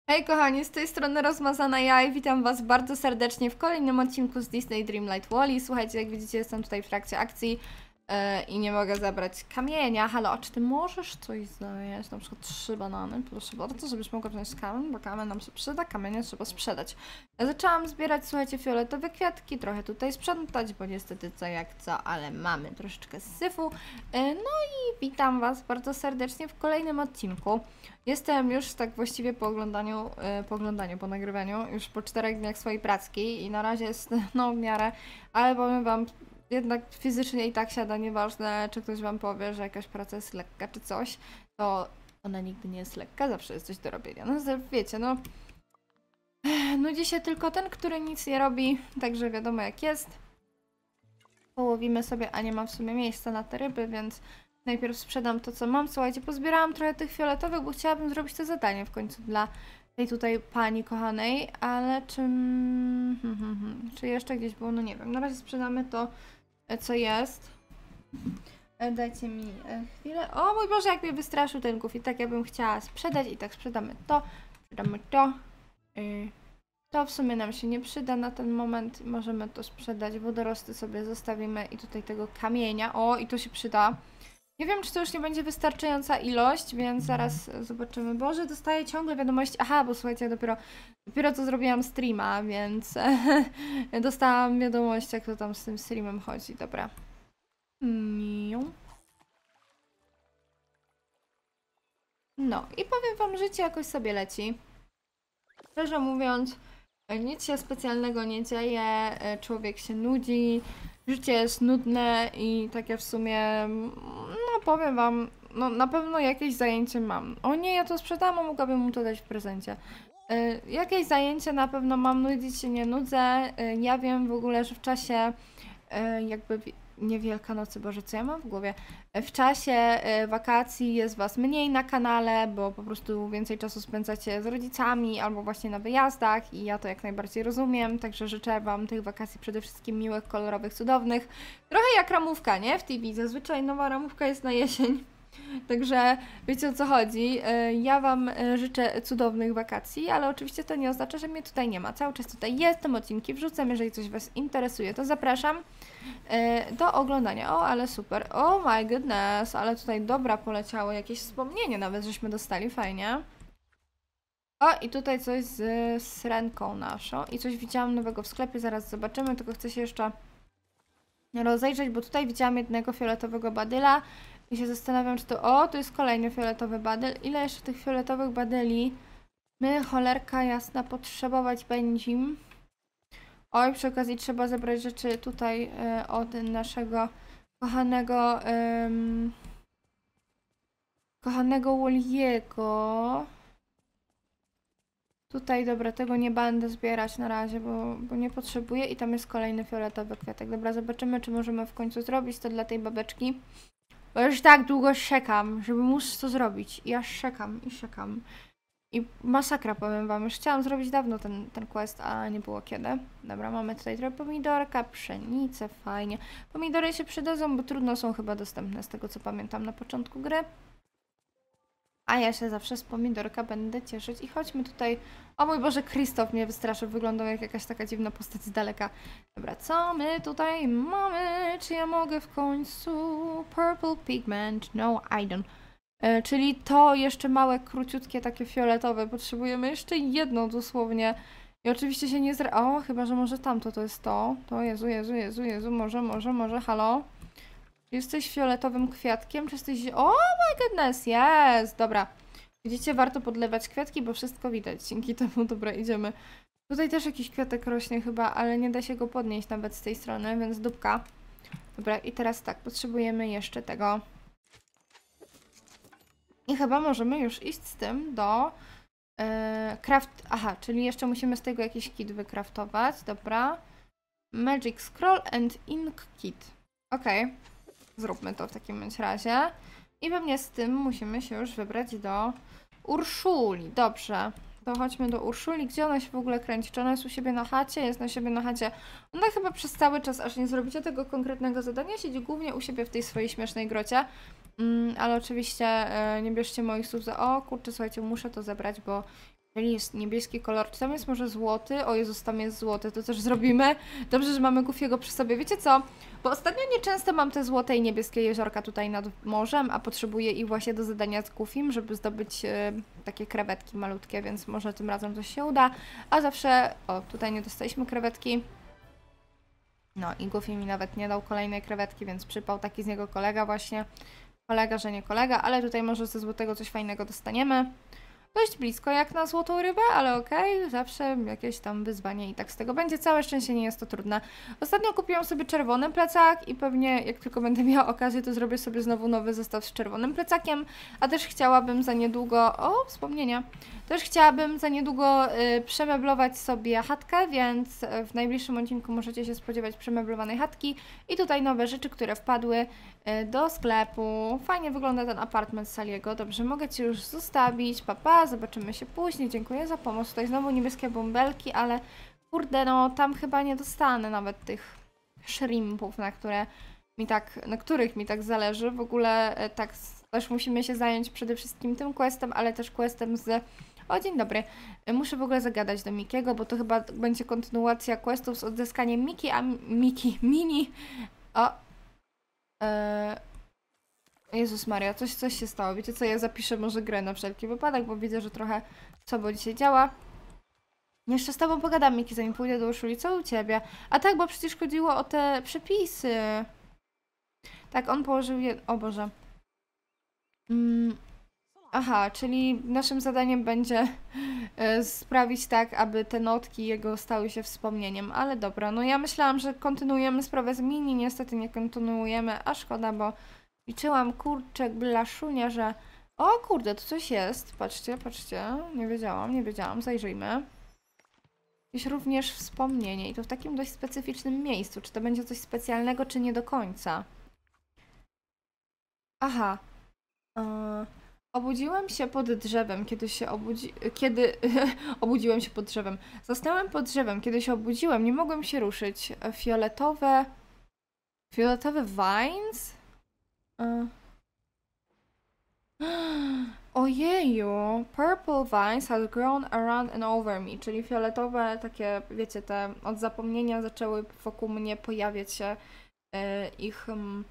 Hej kochani, z tej strony Rozmazana ja i witam was bardzo serdecznie w kolejnym odcinku z Disney Dreamlight Valley. Słuchajcie, jak widzicie, jestem tutaj w trakcie akcji i nie mogę zabrać kamienia. Halo, a czy ty możesz coś zająć? Na przykład 3 banany, proszę bardzo, żebyś mogła wziąć kamień, bo kamień nam się przyda, kamienie trzeba sprzedać. Ja zaczęłam zbierać, słuchajcie, fioletowe kwiatki, trochę tutaj sprzątać, bo niestety co jak co, ale mamy troszeczkę syfu. No i witam was bardzo serdecznie w kolejnym odcinku. Jestem już tak właściwie po nagrywaniu, już po 4 dniach swojej pracki i na razie jest no w miarę, ale powiem wam, jednak fizycznie i tak siada, nieważne czy ktoś wam powie, że jakaś praca jest lekka czy coś, to ona nigdy nie jest lekka, zawsze jest coś do robienia. No wiecie, no nudzi się tylko ten, który nic nie robi, także wiadomo jak jest. Połowimy sobie, a nie mam w sumie miejsca na te ryby, więc najpierw sprzedam to, co mam. Słuchajcie, pozbierałam trochę tych fioletowych, bo chciałabym zrobić to zadanie w końcu dla tej tutaj pani kochanej, ale czy jeszcze gdzieś było? No nie wiem. Na razie sprzedamy to, co jest. Dajcie mi chwilę. O mój Boże, jak mnie wystraszył ten guf. I tak ja bym chciała sprzedać i tak sprzedamy to. Sprzedamy to. To w sumie nam się nie przyda na ten moment. Możemy to sprzedać. Wodorosty sobie zostawimy i tutaj tego kamienia. O, i to się przyda. Nie wiem, czy to już nie będzie wystarczająca ilość, więc zaraz zobaczymy. Boże, dostaję ciągle wiadomości. Aha, bo słuchajcie, ja dopiero co zrobiłam streama, więc dostałam wiadomość, jak to tam z tym streamem chodzi. Dobra. No i powiem wam, życie jakoś sobie leci. Szczerze mówiąc, nic się specjalnego nie dzieje, człowiek się nudzi, życie jest nudne i takie w sumie, no powiem wam, no na pewno jakieś zajęcie mam. O nie, ja to sprzedam, a mogłabym mu to dać w prezencie. Jakieś zajęcie na pewno mam, nudzić się nie nudzę. Ja wiem w ogóle, że w czasie jakby nie Wielkanocy, Boże, co ja mam w głowie? W czasie wakacji jest was mniej na kanale, bo po prostu więcej czasu spędzacie z rodzicami albo właśnie na wyjazdach i ja to jak najbardziej rozumiem, także życzę wam tych wakacji przede wszystkim miłych, kolorowych, cudownych. Trochę jak ramówka, nie? W TV zazwyczaj nowa ramówka jest na jesień. Także wiecie o co chodzi. Ja wam życzę cudownych wakacji, ale oczywiście to nie oznacza, że mnie tutaj nie ma. Cały czas tutaj jestem, odcinki wrzucam, jeżeli coś was interesuje, to zapraszam do oglądania. O, ale super. Oh my goodness, ale tutaj dobra poleciało, jakieś wspomnienie nawet żeśmy dostali, fajnie. O, i tutaj coś z syrenką naszą i coś widziałam nowego w sklepie, zaraz zobaczymy, tylko chcę się jeszcze rozejrzeć, bo tutaj widziałam jednego fioletowego badyla i się zastanawiam, czy to... O, to jest kolejny fioletowy badyl. Ile jeszcze tych fioletowych badyli my, cholerka jasna, potrzebować będziemy? Oj, przy okazji trzeba zebrać rzeczy tutaj od naszego kochanego kochanego Wally'ego. Tutaj, dobra, tego nie będę zbierać na razie, bo nie potrzebuję i tam jest kolejny fioletowy kwiatek. Dobra, zobaczymy, czy możemy w końcu zrobić to dla tej babeczki. Bo już tak długo czekam, żeby móc to zrobić. I ja czekam i czekam. I masakra, powiem wam. Już chciałam zrobić dawno ten quest, a nie było kiedy. Dobra, mamy tutaj trochę pomidorka, pszenicę, fajnie. Pomidory się przydadzą, bo trudno są chyba dostępne z tego, co pamiętam na początku gry. A ja się zawsze z pomidorka będę cieszyć. I chodźmy tutaj... O mój Boże, Krzysztof mnie wystraszył. Wyglądał jak jakaś taka dziwna postać z daleka. Dobra, co my tutaj mamy? Czy ja mogę w końcu... Purple pigment. No, I don't. Czyli to jeszcze małe, króciutkie, takie fioletowe. Potrzebujemy jeszcze jedno dosłownie. I oczywiście się nie O, chyba, że może tamto to jest to. To, Jezu, może, halo? Jesteś fioletowym kwiatkiem, czy jesteś... O my goodness, jest! Dobra. Widzicie, warto podlewać kwiatki, bo wszystko widać. Dzięki temu, dobra, idziemy. Tutaj też jakiś kwiatek rośnie chyba, ale nie da się go podnieść nawet z tej strony, więc dupka. Dobra, i teraz tak, potrzebujemy jeszcze tego. I chyba możemy już iść z tym do... Aha, czyli jeszcze musimy z tego jakiś kit wykraftować, dobra. Magic Scroll and Ink Kit. Okej. Zróbmy to w takim bądź razie. I pewnie z tym musimy się już wybrać do Urszuli. Dobrze. To chodźmy do Urszuli. Gdzie ona się w ogóle kręci? Czy ona jest u siebie na chacie? Jest na siebie na chacie. Ona chyba przez cały czas, aż nie zrobicie tego konkretnego zadania, siedzi głównie u siebie w tej swojej śmiesznej grocie. Ale oczywiście nie bierzcie moich słów za... O kurczę, słuchajcie, muszę to zebrać, bo Czyli jest niebieski kolor. Czy tam jest może złoty? O Jezus, tam jest złoty, to też zrobimy. Dobrze, że mamy Goofiego przy sobie. Wiecie co? Bo ostatnio nieczęsto mam te złote i niebieskie jeziorka tutaj nad morzem, a potrzebuję ich właśnie do zadania z Goofim, żeby zdobyć takie krewetki malutkie, więc może tym razem coś się uda. A zawsze... O, tutaj nie dostaliśmy krewetki. No i Goofy mi nawet nie dał kolejnej krewetki, więc przypał taki z niego kolega właśnie. Kolega, że nie kolega, ale tutaj może ze złotego coś fajnego dostaniemy. Dość blisko jak na złotą rybę, ale okej, zawsze jakieś tam wyzwanie i tak z tego będzie. Całe szczęście nie jest to trudne. Ostatnio kupiłam sobie czerwony plecak i pewnie jak tylko będę miała okazję, to zrobię sobie znowu nowy zestaw z czerwonym plecakiem, a też chciałabym za niedługo... O, wspomnienia! Też chciałabym za niedługo przemeblować sobie chatkę, więc w najbliższym odcinku możecie się spodziewać przemeblowanej chatki i tutaj nowe rzeczy, które wpadły do sklepu. Fajnie wygląda ten apartment Saliego. Dobrze, mogę Ci już zostawić. Papa, zobaczymy się później. Dziękuję za pomoc. Tutaj znowu niebieskie bąbelki, ale kurde, no tam chyba nie dostanę nawet tych shrimpów, na których mi tak zależy. W ogóle tak też musimy się zająć przede wszystkim tym questem, ale też questem z... O, dzień dobry. Muszę w ogóle zagadać do Mikiego, bo to chyba będzie kontynuacja questów z odzyskaniem Mini. O. Jezus Maria, coś się stało. Wiecie co, ja zapiszę może grę na wszelki wypadek, bo widzę, że trochę słabo dzisiaj działa. Jeszcze z tobą pogadam, Miki, zanim pójdę do Uszuli. Co u ciebie? A tak, bo przecież chodziło o te przepisy. Tak, on położył je... O Boże. Aha, czyli naszym zadaniem będzie sprawić tak, aby te notki jego stały się wspomnieniem. Ale dobra, no ja myślałam, że kontynuujemy sprawę z Mini, niestety nie kontynuujemy, a szkoda, bo liczyłam, kurczę, blaszunia, że... O kurde, tu coś jest, patrzcie, nie wiedziałam, zajrzyjmy. Jest również wspomnienie i to w takim dość specyficznym miejscu. Czy to będzie coś specjalnego, czy nie do końca? Aha. Obudziłam się pod drzewem, kiedy obudziłem się pod drzewem. Zasnąłem pod drzewem, kiedy się obudziłem, nie mogłem się ruszyć. Fioletowe vines? Ojeju, purple vines has grown around and over me, czyli fioletowe takie, wiecie, te od zapomnienia zaczęły wokół mnie pojawiać się ich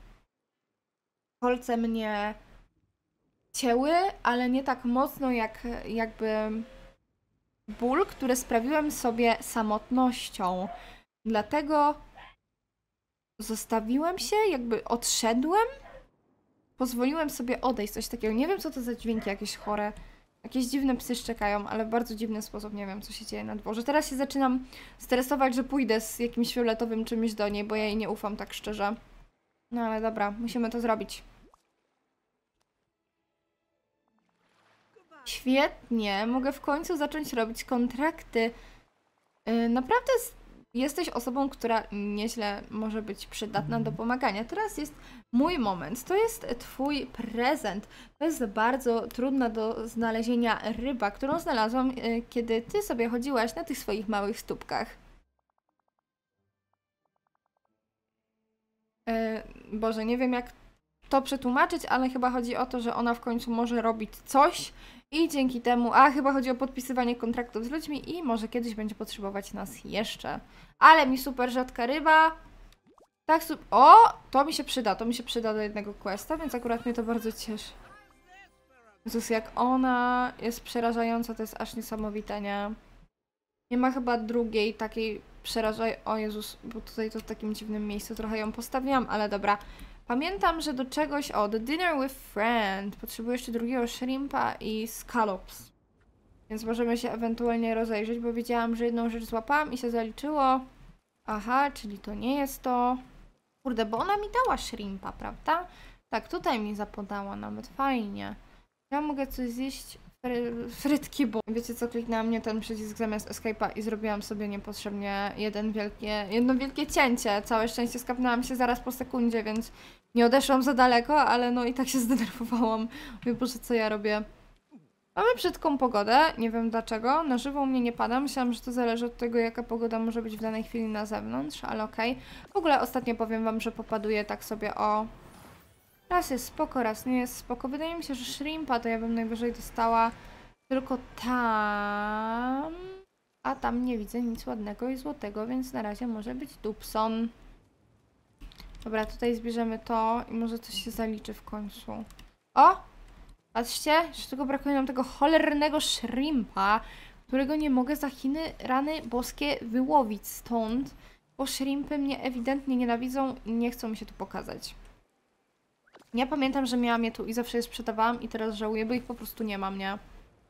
kolce mnie cięły, ale nie tak mocno jak jakby ból, który sprawiłem sobie samotnością. Dlatego zostawiłem się, jakby odszedłem, pozwoliłem sobie odejść, coś takiego. Nie wiem, co to za dźwięki jakieś chore. Jakieś dziwne psy szczekają, ale w bardzo dziwny sposób. Nie wiem, co się dzieje na dworze. Teraz się zaczynam stresować, że pójdę z jakimś fioletowym czymś do niej, bo ja jej nie ufam tak szczerze. No ale dobra, musimy to zrobić. Świetnie, mogę w końcu zacząć robić kontrakty. Naprawdę jesteś osobą, która nieźle może być przydatna do pomagania. Teraz jest mój moment. To jest twój prezent. To jest bardzo trudna do znalezienia ryba, którą znalazłam, kiedy ty sobie chodziłaś na tych swoich małych stópkach. Boże, nie wiem jak to przetłumaczyć, ale chyba chodzi o to, że ona w końcu może robić coś i dzięki temu, chyba chodzi o podpisywanie kontraktów z ludźmi i może kiedyś będzie potrzebować nas jeszcze. Ale mi super rzadka ryba. Tak, o! To mi się przyda do jednego questa, więc akurat mnie to bardzo cieszy. Jezus, jak ona jest przerażająca, to jest aż niesamowite, nie? Nie ma chyba drugiej takiej przerażającej... O Jezus, bo tutaj to w takim dziwnym miejscu trochę ją postawiłam, ale dobra. Pamiętam, że do czegoś... O, the dinner with friend. Potrzebuję jeszcze drugiego shrimpa i scallops. Więc możemy się ewentualnie rozejrzeć, bo wiedziałam, że jedną rzecz złapałam i się zaliczyło. Aha, czyli to nie jest to. Kurde, bo ona mi dała shrimpa, prawda? Tak, tutaj mi zapodała nawet. Fajnie. Ja mogę coś zjeść... Frytki, bo wiecie co, kliknęłam nie ten przycisk zamiast escape'a i zrobiłam sobie niepotrzebnie jedno wielkie cięcie. Całe szczęście skapnęłam się zaraz po sekundzie, więc nie odeszłam za daleko, ale no i tak się zdenerwowałam. Mówię, Boże, co ja robię? Mamy brzydką pogodę, nie wiem dlaczego. Na żywo u mnie nie pada, myślałam, że to zależy od tego, jaka pogoda może być w danej chwili na zewnątrz, ale okej. W ogóle ostatnio powiem wam, że popaduje tak sobie o... Raz jest spoko, raz nie jest spoko. Wydaje mi się, że shrimpa to ja bym najwyżej dostała Tylko tam... A tam nie widzę nic ładnego i złotego, więc na razie może być Dupson. Dobra, tutaj zbierzemy to i może coś się zaliczy w końcu. O! Patrzcie, jeszcze tylko brakuje nam tego cholernego shrimpa, którego nie mogę za Chiny rany boskie wyłowić stąd, bo shrimpy mnie ewidentnie nienawidzą i nie chcą mi się tu pokazać. Ja pamiętam, że miałam je tu i zawsze je sprzedawałam i teraz żałuję, bo ich po prostu nie mam, nie?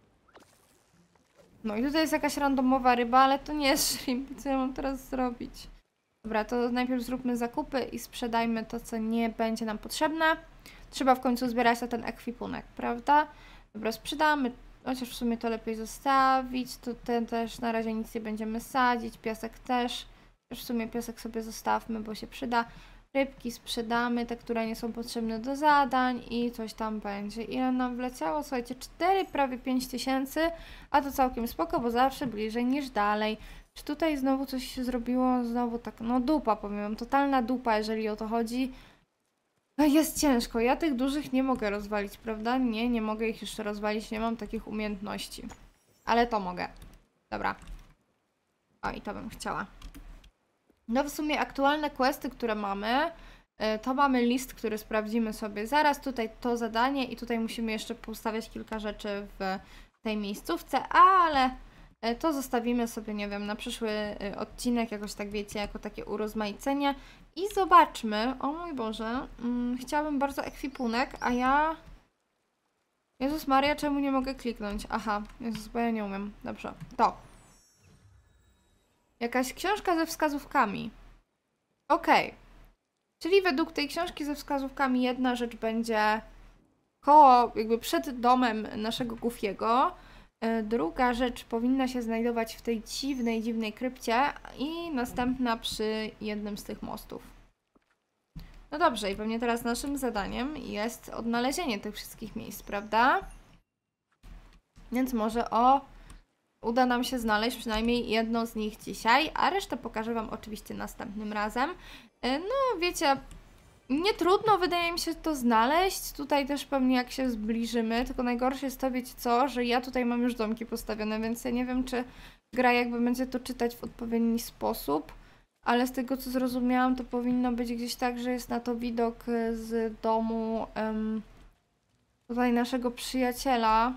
No i tutaj jest jakaś randomowa ryba, ale to nie jest shrimp. Co ja mam teraz zrobić? Dobra, to najpierw zróbmy zakupy i sprzedajmy to, co nie będzie nam potrzebne. Trzeba w końcu zbierać na ten ekwipunek, prawda? Dobra, sprzedamy, chociaż w sumie to lepiej zostawić. Tu ten też na razie nic nie będziemy sadzić, piasek też. Też w sumie piasek sobie zostawmy, bo się przyda. Rybki sprzedamy, te, które nie są potrzebne do zadań i coś tam będzie. Ile nam wleciało? Słuchajcie, 4, prawie 5 tysięcy, a to całkiem spoko, bo zawsze bliżej niż dalej. Czy tutaj znowu coś się zrobiło? Znowu tak, no dupa powiem, totalna dupa, jeżeli o to chodzi. No jest ciężko, ja tych dużych nie mogę rozwalić, prawda? Nie mogę ich jeszcze rozwalić, nie mam takich umiejętności. Ale to mogę. Dobra. O, i to bym chciała. No w sumie aktualne questy, które mamy, to mamy list, który sprawdzimy sobie zaraz. Tutaj to zadanie i tutaj musimy jeszcze poustawiać kilka rzeczy w tej miejscówce, ale to zostawimy sobie, nie wiem, na przyszły odcinek, jakoś tak wiecie, jako takie urozmaicenie. I zobaczmy, o mój Boże, chciałabym bardzo ekwipunek, a ja... Jezus Maria, czemu nie mogę kliknąć? Aha, Jezus, bo ja nie umiem. Dobrze, to. Jakaś książka ze wskazówkami. Okej. Czyli według tej książki ze wskazówkami jedna rzecz będzie koło, jakby przed domem naszego Goofiego. Druga rzecz powinna się znajdować w tej dziwnej krypcie i następna przy jednym z tych mostów. No dobrze, i pewnie teraz naszym zadaniem jest odnalezienie tych wszystkich miejsc, prawda? Więc może uda nam się znaleźć przynajmniej jedno z nich dzisiaj, a resztę pokażę Wam oczywiście następnym razem. No wiecie, nie trudno wydaje mi się to znaleźć, tutaj też pewnie jak się zbliżymy, tylko najgorsze jest to, wiecie co, że ja tutaj mam już domki postawione, więc ja nie wiem, czy gra jakby będzie to czytać w odpowiedni sposób, ale z tego co zrozumiałam, to powinno być gdzieś tak, że jest na to widok z domu tutaj naszego przyjaciela.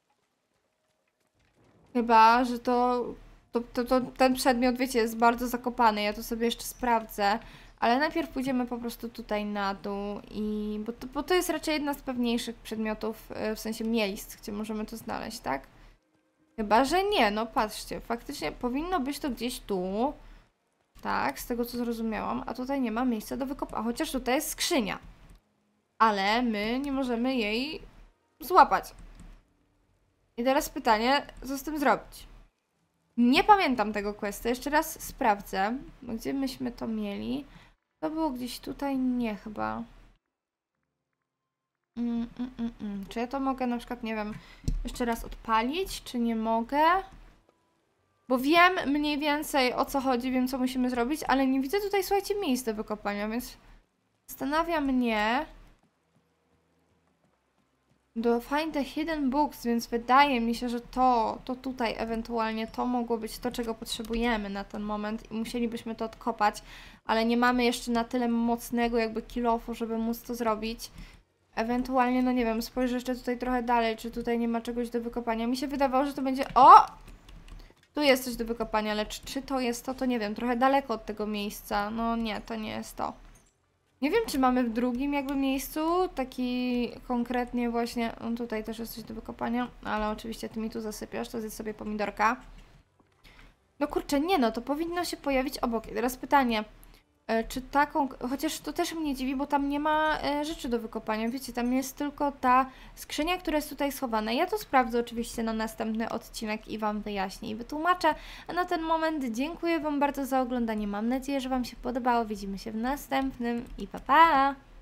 Chyba, że ten przedmiot, wiecie, jest bardzo zakopany. Ja to sobie jeszcze sprawdzę. Ale najpierw pójdziemy po prostu tutaj na dół bo to jest raczej jedna z pewniejszych przedmiotów, w sensie miejsc, gdzie możemy to znaleźć, tak? Chyba, że nie, no patrzcie, faktycznie powinno być to gdzieś tu. Tak, z tego co zrozumiałam, a tutaj nie ma miejsca do wykopania, chociaż tutaj jest skrzynia. Ale my nie możemy jej złapać. I teraz pytanie, co z tym zrobić? Nie pamiętam tego questu, jeszcze raz sprawdzę, gdzie myśmy to mieli. To było gdzieś tutaj, nie chyba. Czy ja to mogę na przykład, nie wiem, jeszcze raz odpalić, czy nie mogę? Bo wiem mniej więcej o co chodzi, wiem co musimy zrobić, ale nie widzę tutaj, słuchajcie, miejsc do wykopania, więc zastanawia mnie do Find the Hidden Books, więc wydaje mi się, że to tutaj ewentualnie to mogło być to, czego potrzebujemy na ten moment i musielibyśmy to odkopać, ale nie mamy jeszcze na tyle mocnego jakby kill-offu, żeby móc to zrobić. Ewentualnie, no nie wiem, spojrzę jeszcze tutaj trochę dalej, czy tutaj nie ma czegoś do wykopania. Mi się wydawało, że to będzie... O! Tu jest coś do wykopania, lecz czy to jest to nie wiem, trochę daleko od tego miejsca. No nie, to nie jest to. Nie wiem, czy mamy w drugim jakby miejscu taki konkretnie właśnie... No tutaj też jest coś do wykopania, ale oczywiście ty mi tu zasypiasz, to zjedz sobie pomidorka. No kurczę, nie no, to powinno się pojawić obok. I teraz pytanie, czy taką... Chociaż to też mnie dziwi, bo tam nie ma rzeczy do wykopania. Wiecie, tam jest tylko ta skrzynia, która jest tutaj schowana. Ja to sprawdzę oczywiście na następny odcinek i Wam wyjaśnię i wytłumaczę. A na ten moment dziękuję Wam bardzo za oglądanie. Mam nadzieję, że Wam się podobało. Widzimy się w następnym i pa pa!